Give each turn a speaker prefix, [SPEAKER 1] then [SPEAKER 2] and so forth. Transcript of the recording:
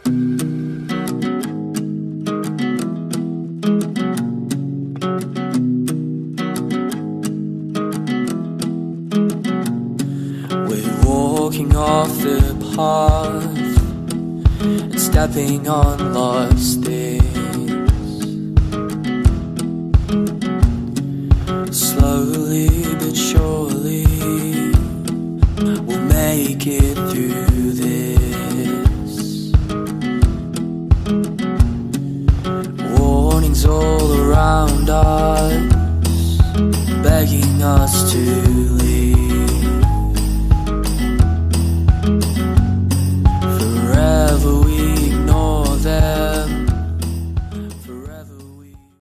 [SPEAKER 1] We're walking off the path and stepping on lost things. Slowly but surely we'll make it through this. Warnings all around us, begging us to